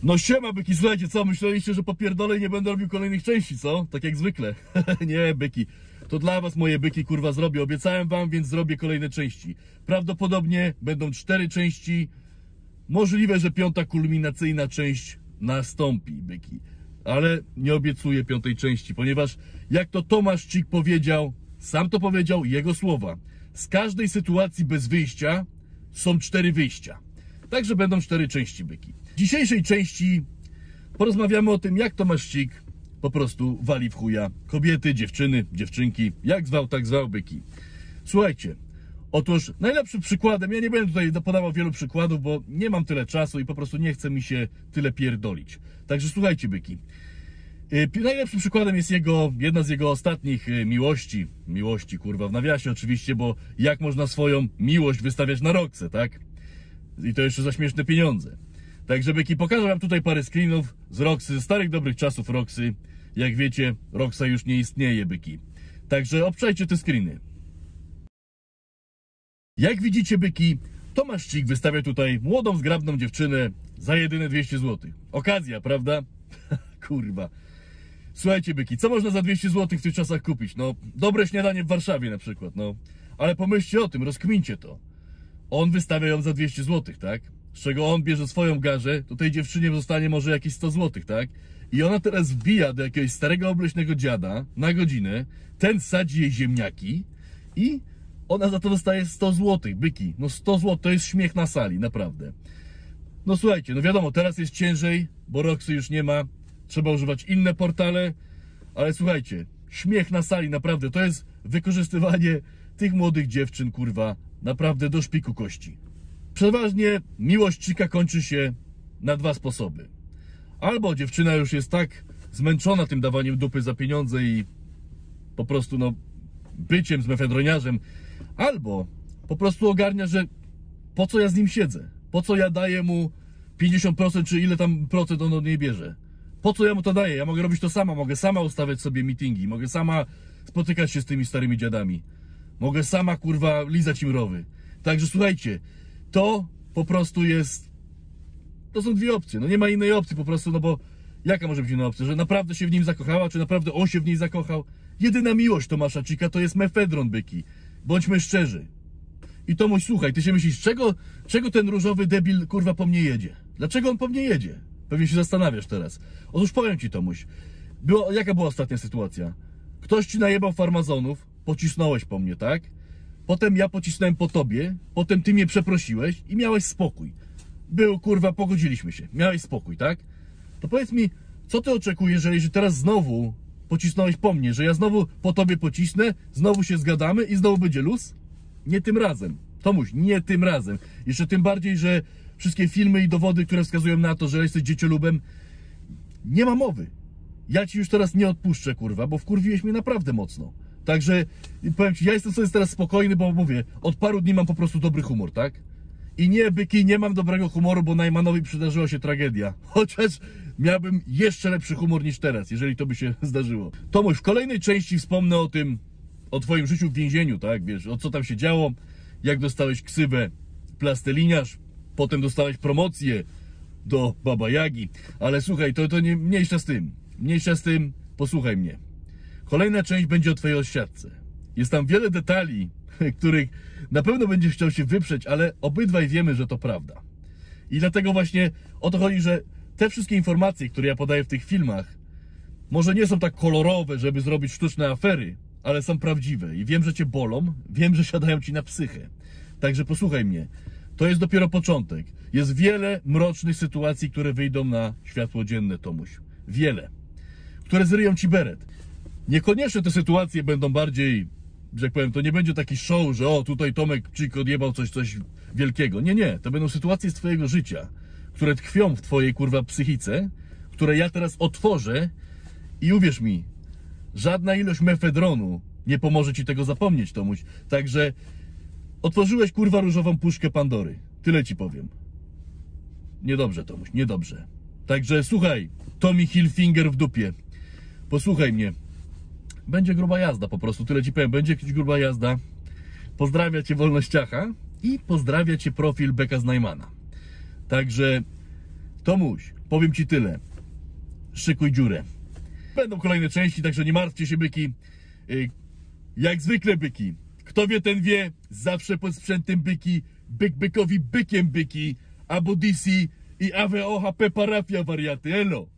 No siema byki, słuchajcie, co? Myśleliście, że popierdolę i nie będę robił kolejnych części, co? Tak jak zwykle. Nie, byki. To dla was moje byki, kurwa, zrobię. Obiecałem wam, więc zrobię kolejne części. Prawdopodobnie będą 4 części. Możliwe, że 5. kulminacyjna część nastąpi, byki. Ale nie obiecuję 5. części, ponieważ jak to Tomaszczyk powiedział, sam to powiedział, jego słowa. Z każdej sytuacji bez wyjścia są 4 wyjścia. Także będą 4 części, byki. W dzisiejszej części porozmawiamy o tym, jak Tomaszczyk po prostu wali w chuja kobiety, dziewczyny, dziewczynki, jak zwał, tak zwał, byki. Słuchajcie, otóż najlepszym przykładem, ja nie będę tutaj podawał wielu przykładów, bo nie mam tyle czasu i po prostu nie chce mi się tyle pierdolić. Także słuchajcie, byki. Najlepszym przykładem jest jedna z jego ostatnich miłości, kurwa, w nawiasie oczywiście, bo jak można swoją miłość wystawiać na Roxę, tak? I to jeszcze za śmieszne pieniądze. Także byki, pokażę wam tutaj parę screenów z Roxy, ze starych dobrych czasów Roxy. Jak wiecie, Roxa już nie istnieje, byki. Także obczajcie te screeny. Jak widzicie, byki, Tomaszczyk wystawia tutaj młodą, zgrabną dziewczynę za jedyne 200 zł. Okazja, prawda? Kurwa. Słuchajcie, byki, co można za 200 zł w tych czasach kupić? No, dobre śniadanie w Warszawie na przykład, no. Ale pomyślcie o tym, rozkmincie to. On wystawia ją za 200 zł, tak? Z czego on bierze swoją garzę, to tej dziewczynie zostanie może jakieś 100 zł, tak? I ona teraz wbija do jakiegoś starego, obleśnego dziada na godzinę, ten sadzi jej ziemniaki i ona za to dostaje 100 zł, byki. No 100 zł to jest śmiech na sali, naprawdę. No słuchajcie, no wiadomo, teraz jest ciężej, bo Roxy już nie ma, trzeba używać inne portale, ale słuchajcie, śmiech na sali, naprawdę, to jest wykorzystywanie tych młodych dziewczyn, kurwa, naprawdę do szpiku kości. Przeważnie miłość czyka kończy się na 2 sposoby. Albo dziewczyna już jest tak zmęczona tym dawaniem dupy za pieniądze i po prostu, no, byciem z mefedroniarzem, albo po prostu ogarnia, że po co ja z nim siedzę? Po co ja daję mu 50% czy ile tam procent on od niej bierze? Po co ja mu to daję? Ja mogę robić to sama, mogę sama ustawiać sobie meetingi, mogę sama spotykać się z tymi starymi dziadami. Mogę sama, kurwa, lizać im rowy. Także słuchajcie, to po prostu jest... To są 2 opcje, no nie ma innej opcji po prostu, no bo jaka może być inna opcja? Że naprawdę się w nim zakochała, czy naprawdę on się w niej zakochał? Jedyna miłość Tomaszczyka to jest mefedron, byki. Bądźmy szczerzy. I Tomuś, słuchaj, ty się myślisz, czego ten różowy debil, kurwa, po mnie jedzie? Dlaczego on po mnie jedzie? Pewnie się zastanawiasz teraz. Otóż powiem ci, Tomuś, jaka była ostatnia sytuacja? Ktoś ci najebał farmazonów, pocisnąłeś po mnie, tak? Potem ja pocisnąłem po tobie, potem ty mnie przeprosiłeś i miałeś spokój. Kurwa, pogodziliśmy się, miałeś spokój, tak? To powiedz mi, co ty oczekujesz, że jeżeli teraz znowu pocisnąłeś po mnie, że ja znowu po tobie pocisnę, znowu się zgadamy i znowu będzie luz? Nie tym razem. Tomuś, nie tym razem. Jeszcze tym bardziej, że wszystkie filmy i dowody, które wskazują na to, że jesteś dzieciolubem, nie ma mowy. Ja ci już teraz nie odpuszczę, kurwa, bo wkurwiłeś mnie naprawdę mocno. Także powiem ci, ja jestem sobie teraz spokojny, bo mówię, od paru dni mam po prostu dobry humor, tak? I nie, byki, nie mam dobrego humoru, bo Najmanowi przydarzyła się tragedia. Chociaż miałbym jeszcze lepszy humor niż teraz, jeżeli to by się zdarzyło. Tomuś, w kolejnej części wspomnę o tym, o twoim życiu w więzieniu, tak? Wiesz, o co tam się działo, jak dostałeś ksywę plasteliniarz, potem dostałeś promocję do Baba Jagi. Ale słuchaj, to nie, mniejsza z tym. Mniejsza z tym, posłuchaj mnie. Kolejna część będzie o twojej oświadce. Jest tam wiele detali, których na pewno będziesz chciał się wyprzeć, ale obydwaj wiemy, że to prawda. I dlatego właśnie o to chodzi, że te wszystkie informacje, które ja podaję w tych filmach, może nie są tak kolorowe, żeby zrobić sztuczne afery, ale są prawdziwe i wiem, że cię bolą, wiem, że siadają ci na psychę. Także posłuchaj mnie, to jest dopiero początek. Jest wiele mrocznych sytuacji, które wyjdą na światło dzienne, Tomuś. Wiele. Które zryją ci beret. Niekoniecznie te sytuacje będą bardziej, że jak powiem, to nie będzie taki show, że o, tutaj Tomaszczyk odjebał coś wielkiego. Nie, nie. To będą sytuacje z twojego życia, które tkwią w twojej, kurwa, psychice, które ja teraz otworzę i uwierz mi, żadna ilość mefedronu nie pomoże ci tego zapomnieć, Tomuś. Także otworzyłeś, kurwa, różową puszkę Pandory. Tyle ci powiem. Niedobrze, Tomuś, niedobrze. Także słuchaj, Tommy Hilfiger w dupie. Posłuchaj mnie. Będzie gruba jazda po prostu, tyle ci powiem. Będzie jakaś gruba jazda. Pozdrawia cię Wolnościacha i pozdrawia cię profil Beka z Najmana. Także Tomuś, Powiem ci tyle. Szykuj dziurę. Będą kolejne części, także nie martwcie się, byki. Jak zwykle, byki. Kto wie, ten wie. Zawsze pod sprzętem byki. Byk bykowi bykiem byki. Abo DC i AWO HP parafia, wariaty. Elo.